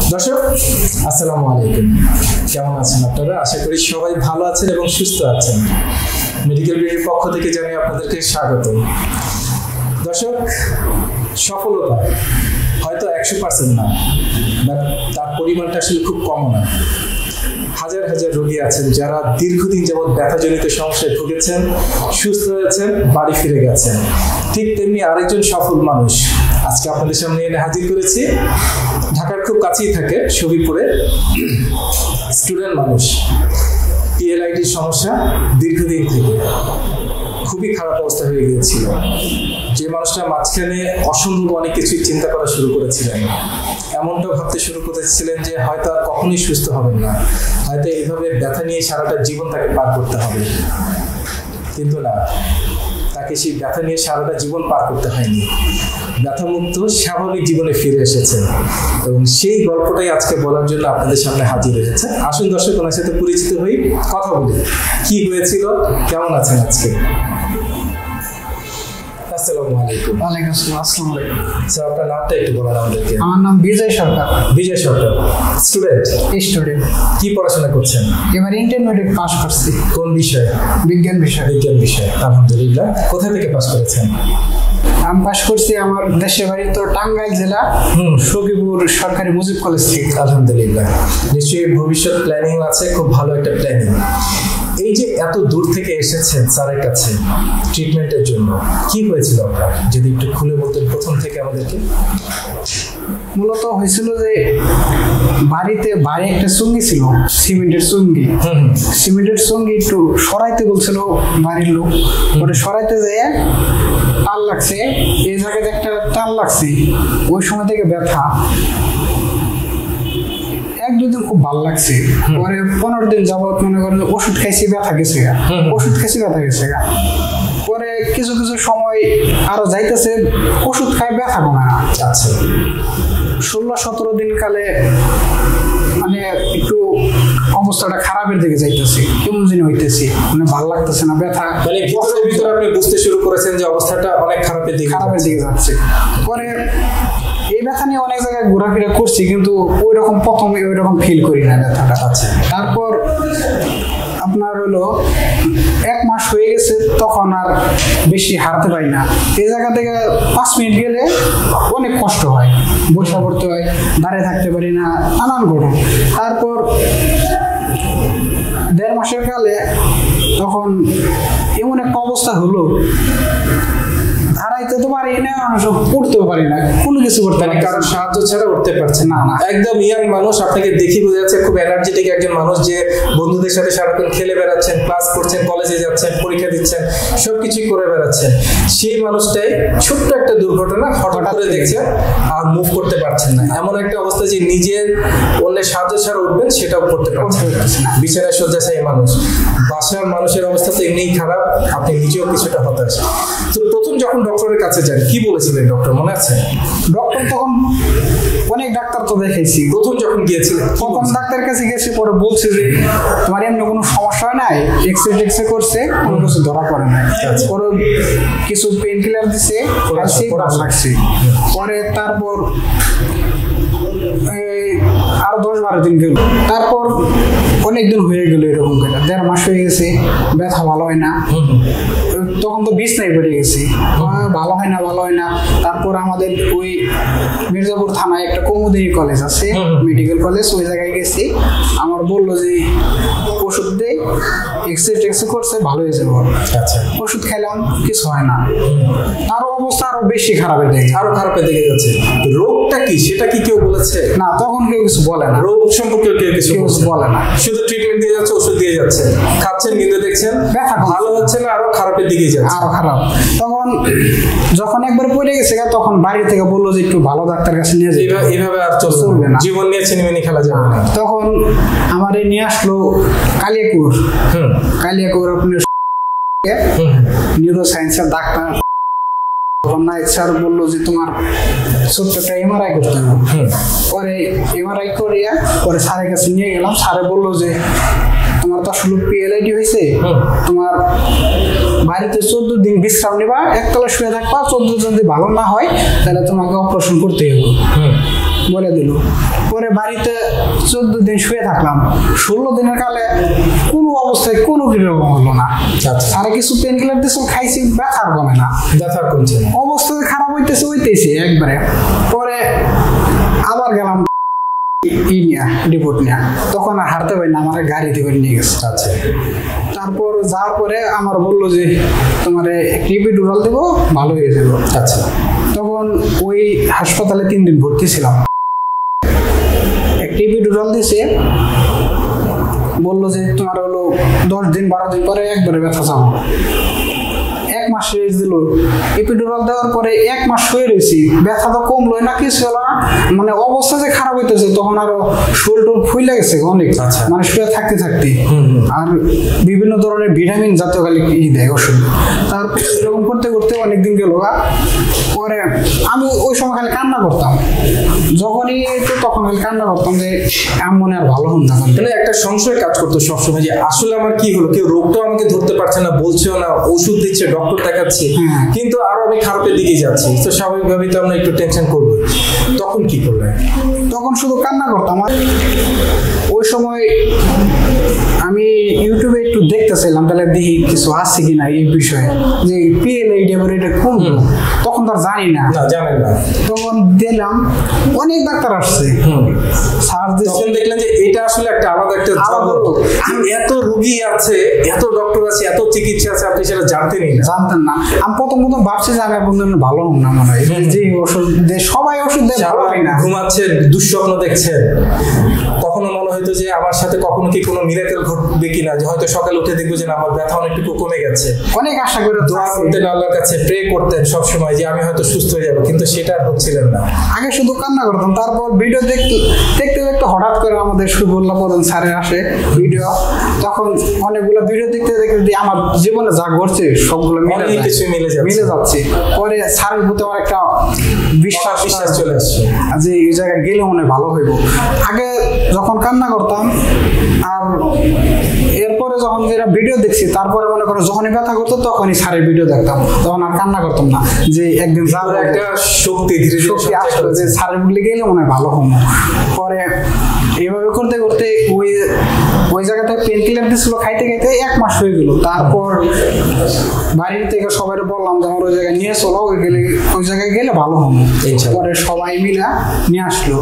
দর্শক আসসালামু আলাইকুম, কেমন আছেন আপনারা? আশা করি সবাই ভালো আছেন এবং সুস্থ আছেন। মেডিকেল বিডির পক্ষ থেকে জানাই আপনাদেরকে স্বাগত। দর্শক, সফলতা হয়তো 100% না, বাট তার পরিমাণটা আসলে খুব কম না। হাজার হাজার রোগী আছেন যারা দীর্ঘদিন যাবৎ ব্যথাজনিত সমস্যায় ভুগেছেন, সুস্থ হয়েছেন, বাড়ি ফিরে গেছেন। ঠিক তেমনি আরেকজন সফল মানুষ আজকে আপনাদের সামনে এনে হাজির করেছি। ঢাকার খুব কাছেই থাকে, শরীফপুরে, স্টুডেন্ট মানুষ, PLID সমস্যা দীর্ঘদিন থেকে খুবই খারাপ অবস্থা হয়ে গিয়েছিল। যে মানুষটা মাঝখানে অসম্ভব অনেক কিছুই চিন্তা করা শুরু করেছিলেন, এমনটা ভাবতে শুরু করেছিলেন যে হয়তো আর কখনোই সুস্থ হবেন না, হয়তো এইভাবে ব্যথা নিয়ে সারাটা জীবন তাকে পার করতে হবে। কিন্তু না, তাকে সেই ব্যথা নিয়ে সারাটা জীবন পার করতে হয়নি। ব্যথামুক্ত স্বাভাবিক জীবনে ফিরে এসেছেন এবং সেই গল্পটাই আজকে বলার জন্য আপনাদের সামনে হাজির হয়েছে। আসুন দর্শক, ওনার সাথে পরিচিত হই, কথা বলি, কি হয়েছিল, কেমন আছেন আজকে? আসসালামু আলাইকুম। ওয়ালাইকুম আসসালাম। আসসালামু আলাইকুম। স্যার, আপনার নামটা একটু বলেন আমাদেরকে। আমার নাম বিজয় সরকার। বিজয় সরকার, স্টুডেন্ট? স্টুডেন্ট। কি পড়াশোনা করছেন? এবার ইন্টারমিডিয়েট পাস করছি। কোন বিষয়ে? বিজ্ঞান বিষয়। বিজ্ঞান বিষয়, আলহামদুলিল্লাহ। কোথা থেকে পাস করেছেন? আমি পাস করছি আমার দেশের বাড়ি তো টাঙ্গাইল জেলা, সখীপুর সরকারি মুজিব কলেজ থেকে। আলহামদুলিল্লাহ। নিশ্চয়ই ভবিষ্যৎ প্ল্যানিং আছে, খুব ভালো একটা প্ল্যানিং। এই যে এত দূর থেকে এসেছেন স্যারের কাছে ট্রিটমেন্টের জন্য, কি হয়েছিল আপনার? যদি একটু খুলে বলতেন প্রথম থেকে আমাদেরকে। মূলত হয়েছিল যে বাড়িতে একটা চুঙ্গি ছিল, সিমেন্টের চুঙ্গি। সিমেন্টের চুঙ্গি একটু সরাইতে বলছিল বাড়ির লোক, পরে সরাইতে যেয়ে টান লাগছে, এই জায়গাতে একটা টান লাগছে, ওই সময় থেকে ব্যথা। 1-2 দিন খুব ভালো লাগছে, পরে 15 দিন যাবত মনে করেন ওষুধ খাইছি, ব্যথা গেছে গা, ওষুধ খাইছি, ব্যথা গেছে গা। পরে কিছু কিছু সময় আরো যাইতেছে, ওষুধ খাই ব্যথা কমে না। আচ্ছা, 16-17 দিন কালে মানে একটু অবস্থাটা খারাপের দিকে যাইতেছে, কেমন যেন হইতেছে, মানে ভালো লাগতেছে না, ব্যথা মানে ভিতরে আপনি বুঝতে শুরু করেছেন যে অবস্থাটা অনেক খারাপের দিকে যাচ্ছে। পরে এই ব্যথা নিয়ে অনেক জায়গায় ঘোরাফেরা করছি, কিন্তু ওই রকম প্রথমে ওই রকম ফিল করি না ব্যথাটা। আচ্ছা, তারপর আপনার হলো 1 মাস হয়ে গেছে, তখন আর বেশি হারতে পারি না। এই জায়গা থেকে 5 মিনিট গেলে অনেক কষ্ট হয়, বসে পড়তে হয়, দাঁড়িয়ে থাকতে পারি না, নানান ঘটনা। তারপর 1.5 মাসের কালে তখন এমন একটা অবস্থা হলো, দাঁড়াইতে তো পারি না, পড়তেও পারি না, কোনো কিছু করতে পারি না, কারণ সাহায্য ছাড়া উঠতে পারছে না। একদম ইয়াং মানুষ, আপনাকে দেখি বোঝা যাচ্ছে খুব এনার্জেটিক একজন মানুষ, যে বন্ধুদের সাথে সারাক্ষণ খেলে বেড়াচ্ছেন, ক্লাস করছেন, কলেজে যাচ্ছেন, পরীক্ষা দিচ্ছেন, সবকিছুই করে বেড়াচ্ছেন। সেই মানুষটাই ছোট্ট একটা দুর্ঘটনা হঠাৎ করে দেখছেন আর মুভ করতে পারছেন না, এমন একটা অবস্থা যে নিজের অন্যের সাহায্য ছাড়া উঠবেন সেটাও করতে পারছেন না। বিছানায় শয্যাশায়ী মানুষ, বাসার মানুষের অবস্থা তো এমনিই খারাপ, আপনি নিজেও কিছুটা হতাশ। তো প্রথম যখন ডক্টরের কাছে যান, কি বলেছিলেন ডক্টর, মনে আছে? ডক্টর তখন অনেক ডাক্তার তো দেখাইছি। প্রথম যখন গিয়েছিলেন প্রথম ডাক্তারের কাছে গেছি, পরে বলছে যে তোমার এমনি কোনো সমস্যা নাই, এক্সরে করছে, কোনো কিছু ধরা পড়ে নাই। পরে কিছু পেন কিলার দিছে, লাগছে। পরে তারপর আরো 10-12 দিন গেল, তারপর অনেকদিন হয়ে গেল, এরকম করে 1.5 মাস হয়ে গেছে, ব্যথা ভালো হয় না। তখন তো বিছনায় পড়ে গেছি, ভালো হয় না। তারপর আমাদের ওই মির্জাপুর থানায় একটা কৌমুদিনী কলেজ আছে, মেডিকেল কলেজ, ওই জায়গায় গেছি। আমার বললো যে ওষুধ দেয়, এক্সরে করছে, ভালো হয়ে যাবে। আচ্ছা, ওষুধ খাইলাম, কিছু হয় না, আরো অবস্থা আরো বেশি খারাপের দিকে যাচ্ছে। রোগটা কি সেটা কি কেউ বলেছে? না, তখন কেউ কিছু বলে না, রোগ সম্পর্কে কেউ কিছু বলে না, শুধু ট্রিটমেন্ট দিয়ে যাচ্ছে, ওষুধ দিয়ে যাচ্ছে, খাচ্ছেন, কিন্তু দেখছেন ভালো হচ্ছে না, আরো খারাপের দিকে যাচ্ছে, আরো খারাপ। তখন যখন একবার পড়ে গেছে, তখন বাড়ি থেকে বললো যে একটু ভালো ডাক্তার কাছে নিয়ে যাবে, এইভাবে আর চলবে না, জীবন নিয়ে ছিনিমিনি খেলা যাবে না। তখন আমারে নিয়ে আসলো কালিয়াকুর আপনার নিউরো সায়েন্সের ডাক্তার। নাইট স্যার বললো যে তোমার ছোট্ট একটা MRI করতে হবে। পরে MRI করিয়া পরে স্যারের কাছে নিয়ে গেলাম। স্যারে বললো যে তোমার তো আসলে PLID হয়েছে, তোমার বাড়িতে 14 দিন বিশ্রাম নেবা, একতলা শুয়ে থাকবা, 14 দিন যদি ভালো না হয় তাহলে তোমাকে অপারেশন করতে হবে বলে দিল। পরে বাড়িতে 14 দিন শুয়ে থাকলাম। 16 দিনের কালে কোনো অবস্থায় কোনো কিরকম হলো না। আর কিছু পেন কিলার দিয়েছিল, খাইছি, ব্যথার কমে না, ব্যথার কমছে না, অবস্থা খারাপ হইতেছে একবারে। পরে আবার গেলাম রিপোর্ট নিয়ে, তখন আর হারতে পারি না, আমার গাড়িতে করে নিয়ে গেছে। আচ্ছা, তারপর যাওয়ার পরে আমার বললো যে তোমার এপিডুরাল দেবো, ভালো হয়ে যাবো। আচ্ছা, তখন ওই হাসপাতালে 3 দিন ভর্তি ছিলাম। এপিডুরাল দিছে, বললো যে তোমার হলো 10 দিন 12 দিন পরে একবারে ব্যথা যাবো। 1 মাস রেস্ট দিল। এপিডুরাল দেওয়ার পরে 1 মাস শুয়ে রয়েছি, ব্যথা তো কমলো না, কিছু হলো না, মানে অবস্থা যে খারাপ হইতেছে, তখন আরো শরীর টোল ফুলে গেছে অনেক, মানে শুয়ে থাকতে আর বিভিন্ন ধরনের ভিটামিন জাতীয় খালি দেয় ওষুধ। তারপর এরকম করতে করতে অনেকদিন গেল। পরে আমি ওই সময় খালি কান্না করতাম, যখনই তো তখন খালি কান্না করতাম যে মনে আর ভালো হন না। মানে একটা সংশয় কাজ করতো সবসময় যে আসলে আমার কি হলো, কেউ রোগটাও আমাকে ধরতে পারছে না, বলছেও না, ওষুধ দিচ্ছে, ডক্টর দেখাচ্ছি, কিন্তু আরো আমি খারাপের দিকে যাচ্ছি। তো স্বাভাবিকভাবেই তো আমরা একটু টেনশন করবো। তখন কি করলেন? তখন শুধু কান্না করতাম। ওই সময় আমি ইউটিউবে একটু দেখতেছিলাম, তাহলে দেখি কিছু আছে কিনা এই বিষয়ে, যে PLID এটা কোন, তখন তো জানি না, জানেন না। তখন দেখলাম অনেক ডাক্তার আসছে, তখন দেখলেন যে এটা আসলে একটা আলাদা একটা জগৎ, এত রোগী আছে, এত ডক্টর আছে, এত চিকিৎসা আছে, আপনি সেটা জানতেন না। আমি প্রথম ভাবছি যে আমি ভালো হন না, মনে হয় যে ওষুধ সবাই ওষুধ দেয়, ভালো হয় না, ঘুমাচ্ছেন, দুঃস্বপ্ন দেখছেন, কখনো মনে হয়তো যে আমার সাথে কখনো কি কোনো মিরাকেল ঘটবে কিনা, যে হয়তো সকালে উঠে দেখবো যে আমার ব্যথা অনেকটুকু কমে গেছে। অনেক আশা করে দোয়া করতেন, আল্লাহর কাছে প্রে করতেন সবসময় যে আমি হয়তো সুস্থ হয়ে যাবো, কিন্তু সেটা হচ্ছিলেন না। আগে শুধু কান্না করতাম। তারপর ভিডিও দেখতে দেখতে হঠাৎ করে আমাদের সুবুল্লাহ প্রধান স্যারের আসে ভিডিও, তখন অনেকগুলো ভিডিও দেখতে আমার জীবনে যা ঘটছে সবগুলো মিলে যাচ্ছে। পরে স্যারের প্রতি আমার একটা বিশ্বাস চলে আসছে যে এই জায়গায় গেলে মনে ভালো হইব। আগে যখন কান্না করতাম, আর এরপরে যখন যেটা ভিডিও দেখছি, তারপরে মনে করো যখনই ব্যথা করতো তখনই স্যারের ভিডিও দেখতাম, তখন আর কান্না করতাম না, যে একদিন যাবো, একটা শক্তি আসলো যে স্যারের বলে গেলে মনে হয় ভালো হবো। পরে এইভাবে করতে করতে ওই জায়গাটায় পেন কিলার দিয়েছিল, খাইতে 1 মাস হয়ে গেল। তারপর বাড়ির থেকে সবাই বললাম যে আমার ওই জায়গায় নিয়ে চলো, ওই জায়গায় গেলে ভালো হবো। পরে সবাই মিলে নিয়ে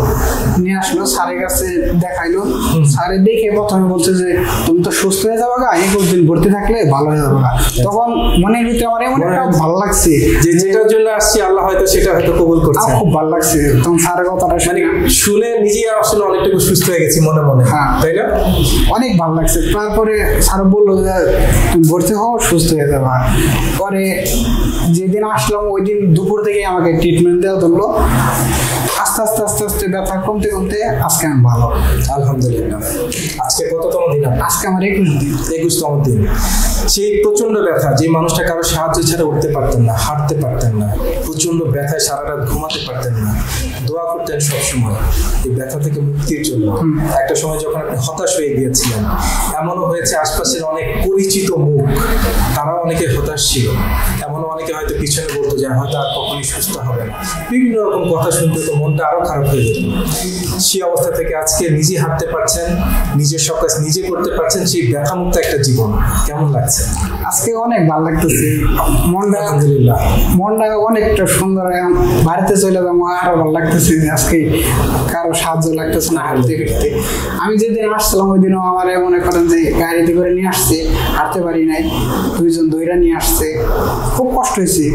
আসলো স্যারের কাছে দেখাইলো। স্যারে দেখে প্রথমে বলছে যে তুমি তো সুস্থ হয়ে যাবে, 21 দিন ভর্তি থাকলে ভালো হয়ে যাবে। তখন মনের ভিতরে আমার এমন একটা ভালো লাগছে যে যেটার জন্য আসছি আল্লাহ হয়তো সেটা হয়তো কবুল করছে। খুব ভালো লাগছে তখন স্যারের কথাটা শুনে নিজেই আসলে অনেকটুকু সুস্থ হয়ে গেছি মনে, তাই না? অনেক ভালো লাগছে। তারপরে স্যার বললো যে তুমি ভর্তি হও, সুস্থ হয়ে যাবা। পরে যেদিন আসলাম ওই দিন দুপুর থেকে আমাকে ট্রিটমেন্ট দেওয়া ধরলো। আস্তে আস্তে ব্যথা কমতে আজকে আমি ভালো, আলহামদুলিল্লাহ। আজকে কততম দিন? আজকে আমার 21তম দিন। সেই প্রচন্ড ব্যথা, যে মানুষটা কারো সাহায্য ছাড়া উঠতে পারতেন না, হাঁটতে পারতেন না, প্রচন্ড ব্যথায় সারা রাত ঘুমাতে পারতেন না, দোয়া করতেন সবসময় এই ব্যথা থেকে মুক্তির জন্য। একটা সময় যখন আপনি হতাশ হয়ে গিয়েছিলেন, এমনও হয়েছে আশপাশের অনেক পরিচিত মুখ, তারাও অনেকে হতাশ ছিল, এমনও অনেকে হয়তো পিছনে বলতো যে হয়তো আর কখনই সুস্থ হবে না, বিভিন্ন রকম কথা শুনতে তো মনটা আরো খারাপ হয়ে যেত। সেই অবস্থা থেকে আজকে নিজে হাঁটতে পারছেন, নিজের সব কাজ নিজে করতে পারছেন, সেই ব্যথামুক্ত একটা জীবন কেমন লাগছে? আজকে অনেক ভালো লাগতেছে, আলহামদুলিল্লাহ, মনটা অনেকটা সুন্দর। বাড়িতে চলে যাবো, আরো ভালো লাগতেছে। আজকে কারো সাহায্য লাগতেছে না হাঁটতে ফিরতে। আমি যেদিন আসছিলাম ওই দিনও আমার মনে করেন যে গাড়িতে করে নিয়ে আসছে, হাঁটতে পারি নাই, 2 জন ধইরা নিয়ে আসছে, খুব কষ্ট হয়েছে।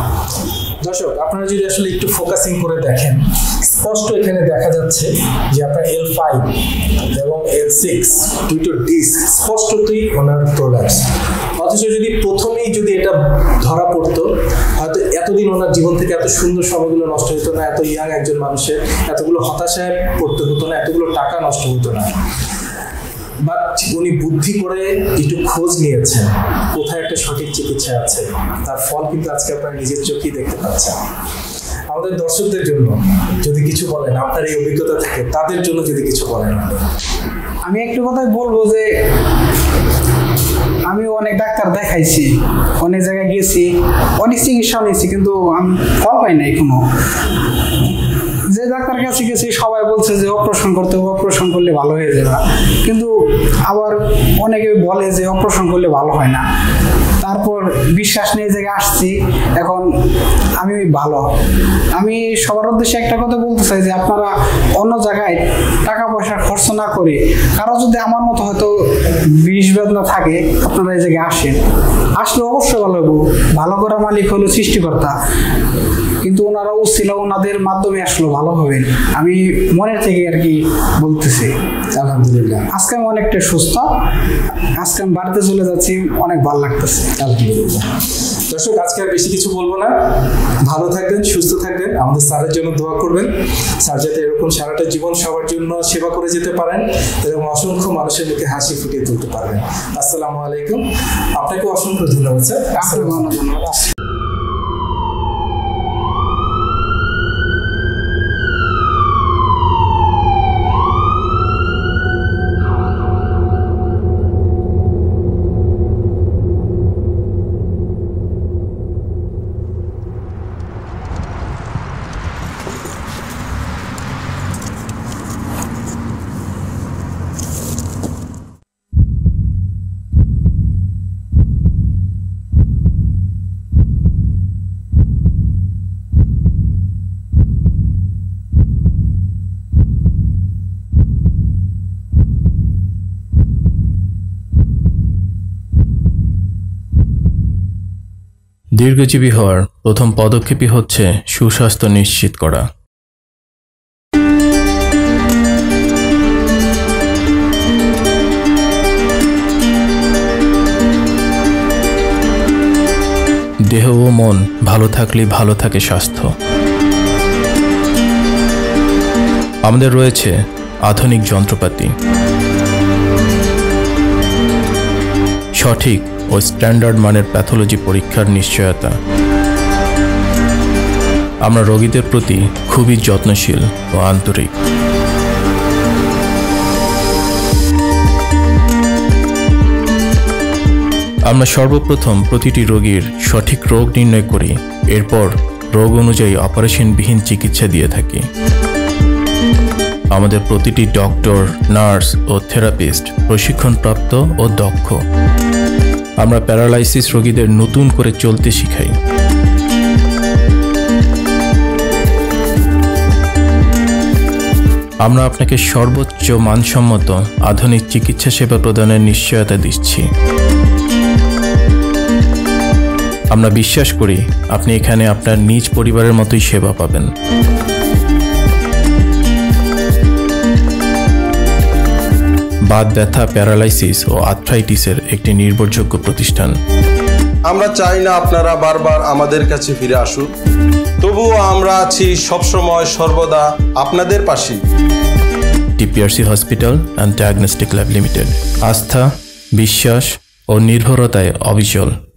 দর্শক, আপনারা যদি আসলে একটু ফোকাসিং করে দেখেন, স্পষ্ট এখানে দেখা যাচ্ছে যে আপনার L5 এবং L6 দুটো ডিস্ক স্পষ্টতই ওনার প্রোলাপস। অথচ যদি প্রথমেই যদি এটা ধরা পড়তো, হয়তো এতদিন ওনার জীবন থেকে এত সুন্দর সময়গুলো নষ্ট হতো না, এত ইয়াং একজন মানুষের এতগুলো হতাশায় পড়তে হতো না, এতগুলো টাকা নষ্ট হতো না। বাট উনি বুদ্ধি করে একটু খোঁজ নিয়েছেন কোথায় একটা সঠিক চিকিৎসা আছে, তার ফল কিন্তু আজকে আপনারা নিজের চোখেই দেখতে পাচ্ছেন। আমাদের দর্শকদের জন্য যদি কিছু বলেন, আপনার এই অভিজ্ঞতা থেকে তাদের জন্য যদি কিছু বলেন। আমি একটু কথাই বলবো যে আমি অনেক ডাক্তার দেখাইছি, অনেক জায়গায় গেছি, অনেক চিকিৎসা নিয়েছি, কিন্তু আমি ফল পাই নাই কোনো। যে যে ডাক্তার কাছে গেছি সবাই বলছে যে অপারেশন করতে, অপারেশন করলে ভালো হয়ে যাবে, কিন্তু আবার অনেকে বলে যে অপারেশন করলে ভালো হয় না। তারপর বিশ্বাস নিয়ে জায়গায় আসছি, এখন আমি ভালো। আমি সবার উদ্দেশ্যে একটা কথা বলতে চাই যে আপনারা অন্য জায়গায় টাকা পয়সা খরচ না করে, কারো যদি আমার মতো হয়তো বিষ বেদনা থাকে, আপনারা এই জায়গায় আসেন, আসলে অবশ্যই ভালো হবো। ভালো করার মালিক হলো সৃষ্টিকর্তা, কিন্তু ওনারা উচ্ছিল, ওনাদের মাধ্যমে আসলে ভালো হবেন, আমি মনের থেকে আর কি বলতেছি। আলহামদুলিল্লাহ, আজকে আমি অনেকটা সুস্থ, আজকে আমি বাড়িতে চলে যাচ্ছি, অনেক ভালো লাগতেছে। আলহামদুলিল্লাহ। দর্শক, আজকে আর বেশি কিছু বলবো না, ভালো থাকবেন, সুস্থ থাকবেন, আমাদের স্যারের জন্য দোয়া করবেন। স্যার যাতে এরকম সারাটা জীবন সবার জন্য সেবা করে যেতে পারেন এবং অসংখ্য মানুষের মুখে হাসি ফুটিয়ে তুলতে পারবেন। আসসালামু আলাইকুম, আপনাকে অসংখ্য ধন্যবাদ স্যার। ধন্যবাদ। দীর্ঘজীবী হওয়ার প্রথম পদক্ষেপই হচ্ছে সুস্বাস্থ্য নিশ্চিত করা। দেহ ও মন ভালো থাকলেই ভালো থাকে স্বাস্থ্য। আমাদের রয়েছে আধুনিক যন্ত্রপাতি, সঠিক ও স্ট্যান্ডার্ড মানের প্যাথোলজি পরীক্ষার নিশ্চয়তা। আমরা রোগীদের প্রতি খুবই যত্নশীল ও আন্তরিক। আমরা সর্বপ্রথম প্রতিটি রোগীর সঠিক রোগ নির্ণয় করি, এরপর রোগ অনুযায়ী অপারেশনবিহীন চিকিৎসা দিয়ে থাকি। আমাদের প্রতিটি ডক্টর, নার্স ও থেরাপিস্ট প্রশিক্ষণপ্রাপ্ত ও দক্ষ। আমরা প্যারালাইসিস রোগীদের নতুন করে চলতে শিখাই। আমরা আপনাকে সর্বোচ্চ মানসম্মত আধুনিক চিকিৎসা সেবা প্রদানের নিশ্চয়তা দিচ্ছি। আমরা বিশ্বাস করি আপনি এখানে আপনার নিজ পরিবারের মতোই সেবা পাবেন। বাত ব্যথা, প্যারালাইসিস ও আর্থ্রাইটিসের একটি নির্ভরযোগ্য প্রতিষ্ঠান। আমরা চাই না আপনারা বারবার আমাদের কাছে ফিরে আসুন, তবুও আমরা আছি সবসময় সর্বদা আপনাদের পাশে। TPRC hospital and diagnostic lab limited, আস্থা, বিশ্বাস ও নির্ভরতায় অবিচল।